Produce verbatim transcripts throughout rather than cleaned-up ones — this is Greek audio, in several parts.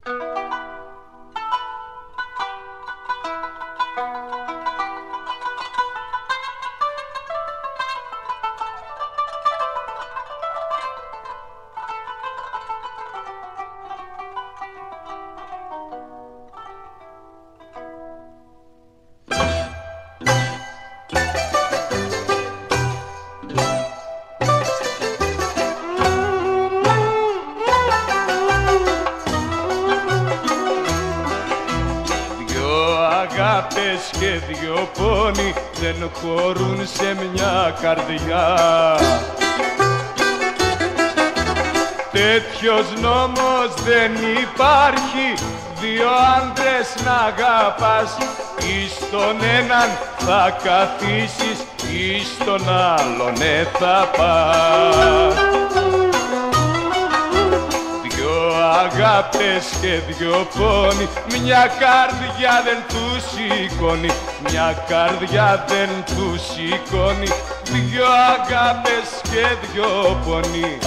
Αγάπες και δυο πόνοι δεν χωρούν σε μια καρδιά. Τέτοιος νόμος δεν υπάρχει, δύο άντρες να αγαπάς, ή στον έναν θα καθίσεις ή στον άλλον ναι θα πας. Αγάπες και δυο πόνοι, μια καρδιά δεν του σηκώνει, μια καρδιά δεν του σηκώνει, δυο αγάπες και δυο πόνοι.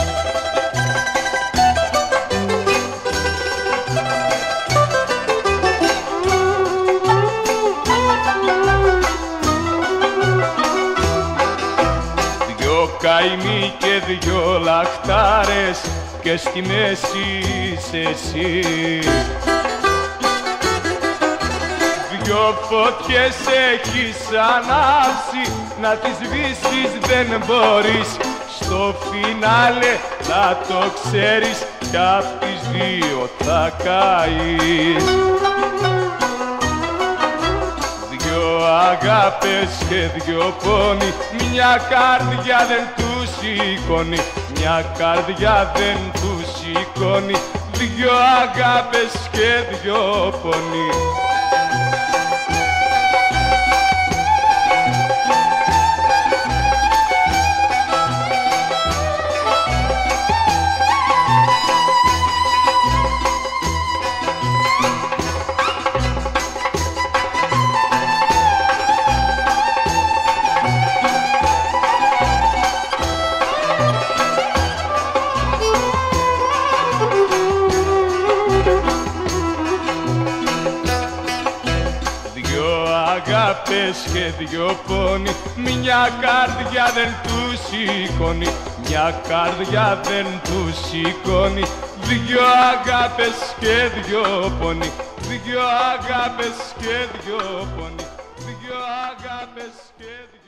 Δυο καημοί και δυο λαχτάρες και στη μέση είσαι εσύ. Δυο φωτιές έχεις ανάψει, να τις σβήσεις δεν μπορείς, στο φινάλε να το ξέρεις κι απ' τις δύο θα καείς. Δυο αγάπες και δυο πόνοι, μια καρδιά δεν του σηκώνει, μια καρδιά δεν του σηκώνει, δυο αγάπες και δυο πόνοι. Αγάπες και δυο πόνοι, μια καρδιά δεν του σηκώνει, μια καρδιά δεν του σηκώνει, δυο αγάπες και δυο πόνοι, δυο αγάπες και δυο πόνοι, δυο αγάπες και δυο